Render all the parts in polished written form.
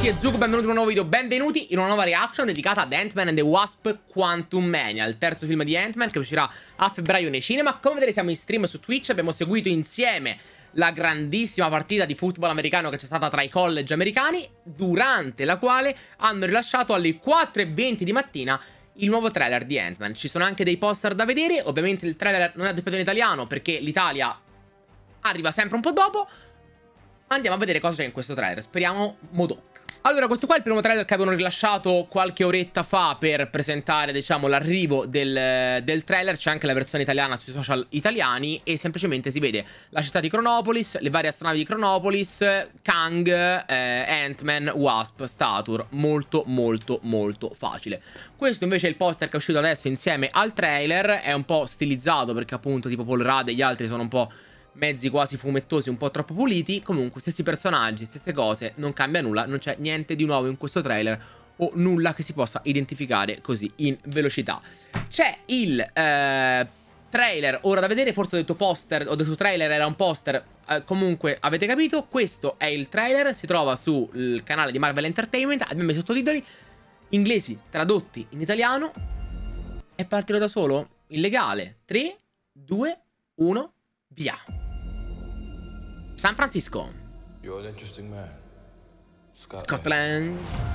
e Zuko, benvenuti in un nuovo video, benvenuti in una nuova reaction dedicata ad Ant-Man and the Wasp Quantumania, il terzo film di Ant-Man che uscirà a febbraio nei cinema. Come vedete siamo in stream su Twitch, abbiamo seguito insieme la grandissima partita di football americano che c'è stata tra i college americani, durante la quale hanno rilasciato alle 4:20 di mattina il nuovo trailer di Ant-Man. Ci sono anche dei poster da vedere, ovviamente il trailer non è doppiato in italiano perché l'Italia arriva sempre un po' dopo. Andiamo a vedere cosa c'è in questo trailer. Speriamo Modok. Allora, questo qua è il primo trailer che avevano rilasciato qualche oretta fa per presentare, diciamo, l'arrivo del trailer. C'è anche la versione italiana sui social italiani e semplicemente si vede la città di Chronopolis, le varie astronavi di Chronopolis, Kang, Ant-Man, Wasp, Stature. Molto, molto, molto facile. Questo invece è il poster che è uscito adesso insieme al trailer. È un po' stilizzato perché appunto tipo Paul Rudd e gli altri sono un po' mezzi quasi fumettosi, un po' troppo puliti. Comunque stessi personaggi, stesse cose, non cambia nulla, non c'è niente di nuovo in questo trailer o nulla che si possa identificare così in velocità. C'è il trailer ora da vedere, forse ho detto poster, ho detto trailer, era un poster, comunque avete capito, questo è il trailer, si trova sul canale di Marvel Entertainment, abbiamo i sottotitoli inglesi tradotti in italiano. E partirò da solo? Illegale. 3, 2, 1, via. San Francisco. You're an interesting man. Scotland.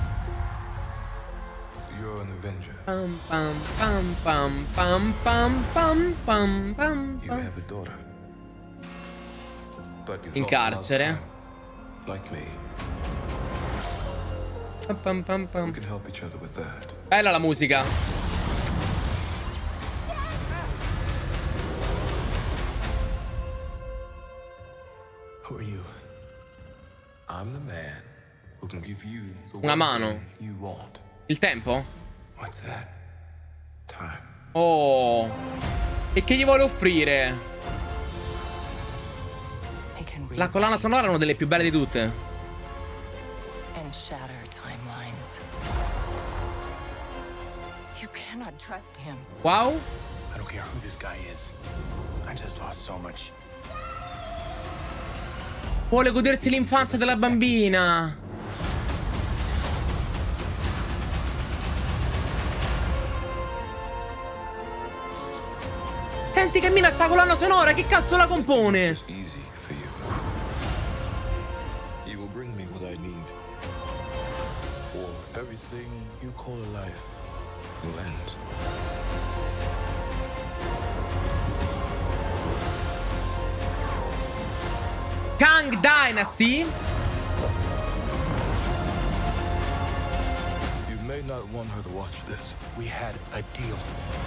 You're an Avenger. Pam pam pam pam pam pam pam pam pam. You have a daughter. But you In carcere. like me. Pam pam pam We pam. can help each other with that. Bella la musica. Who are you? I'm the man who can give you the Una one mano. thing you want. Il tempo? What's that? Time. Oh. E che gli vuole offrire? La collana sonora è una delle più belle di tutte. And shatter timelines. You cannot trust him. Wow. I don't care who this guy is. I just lost so much. Vuole godersi l'infanzia della bambina. Senti che mina sta colonna sonora, che cazzo la compone? It's easy for you. You will bring me what I need. Or everything you call a life will end. Kang Dynasty? You may not want her to watch this. We had a deal.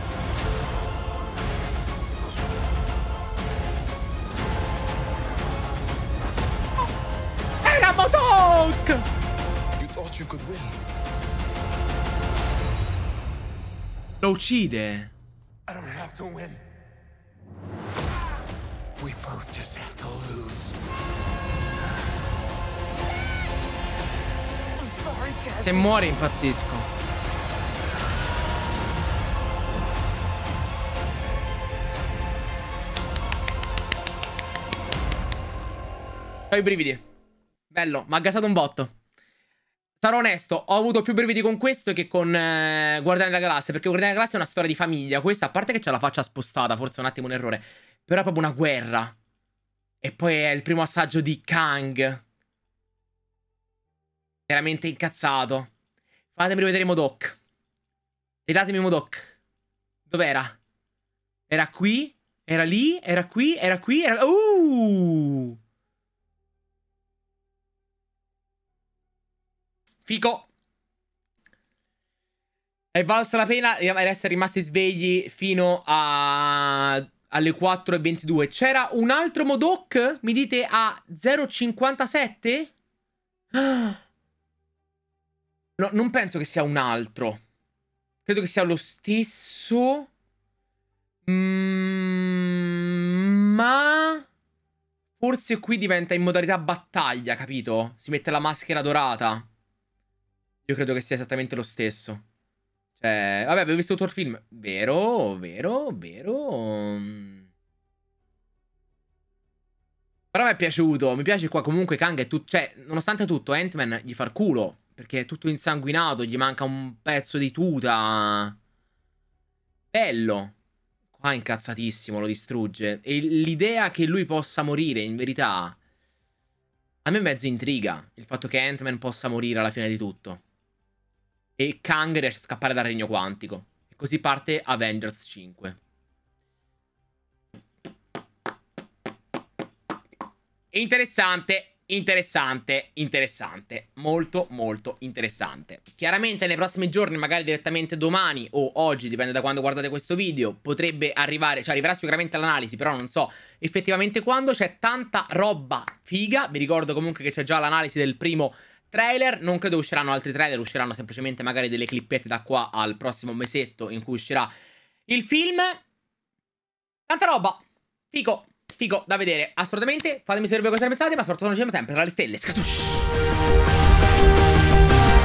Era Modok! You thought you could win. Lo uccide. I don't have to win. We both just have to lose. I'm sorry, Cassie. Se muore impazzisco. Ho i brividi. Bello, mi ha gasato un botto. Sarò onesto, ho avuto più brividi con questo che con Guardiani della Galassia. Perché Guardiani della Galassia è una storia di famiglia. Questa, a parte che c'ha la faccia spostata, forse è un attimo un errore, però è proprio una guerra. E poi è il primo assaggio di Kang. Veramente incazzato. Fatemi rivedere Modok. Ridatemi Modok. Dov'era? Era qui? Era lì? Era qui? Era qui? Era... Fico. È valsa la pena essere rimasti svegli fino alle 4:22. C'era un altro Modok? Mi dite a 0,57? No, non penso che sia un altro. Credo che sia lo stesso. Ma forse qui diventa in modalità battaglia, capito? Si mette la maschera dorata. Io credo che sia esattamente lo stesso. Cioè, vabbè, avevo visto tutto il film. Vero, vero, vero. Però mi è piaciuto. Mi piace qua comunque Kang è tutto. Cioè, nonostante tutto, Ant-Man gli fa il culo. perché è tutto insanguinato, gli manca un pezzo di tuta. Bello. Qua incazzatissimo, lo distrugge. E l'idea che lui possa morire, in verità, a me mezzo intriga. Il fatto che Ant-Man possa morire alla fine di tutto. E Kang riesce a scappare dal regno quantico. E così parte Avengers 5. Interessante. Interessante, interessante, molto molto interessante. Chiaramente nei prossimi giorni, magari direttamente domani o oggi, dipende da quando guardate questo video, potrebbe arrivare, cioè arriverà sicuramente l'analisi, però non so effettivamente quando. C'è tanta roba figa, vi ricordo comunque che c'è già l'analisi del primo trailer, non credo usciranno altri trailer, usciranno semplicemente magari delle clippette da qua al prossimo mesetto in cui uscirà il film. Tanta roba, figo. Figo da vedere, assolutamente. Fatemi sapere voi cosa ne pensate, ma soprattutto noi ci vediamo sempre tra le stelle. Scatush!